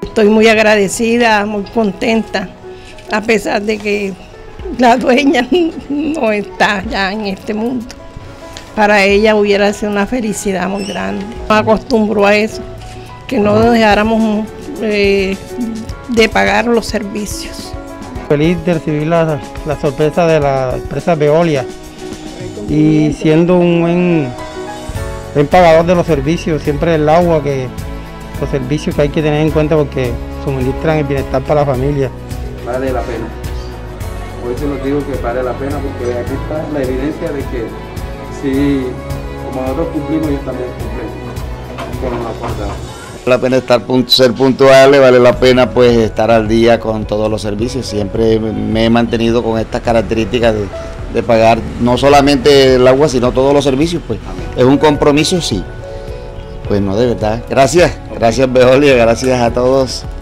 estoy muy agradecida, muy contenta, a pesar de que la dueña no está ya en este mundo. Para ella hubiera sido una felicidad muy grande. Me acostumbró a eso, que no dejáramos de pagar los servicios. Feliz de recibir la sorpresa de la empresa Veolia y siendo un buen pagador de los servicios, siempre el agua, los servicios que hay que tener en cuenta porque suministran el bienestar para la familia. Vale la pena. Por eso les digo que vale la pena, porque aquí está la evidencia de que si como nosotros cumplimos, ellos también cumplen con los acuerdos. Vale la pena ser puntuales, vale la pena pues estar al día con todos los servicios. Siempre me he mantenido con estas características de pagar no solamente el agua, sino todos los servicios, pues es un compromiso, sí. Pues no, de verdad. Gracias Veolia, gracias a todos.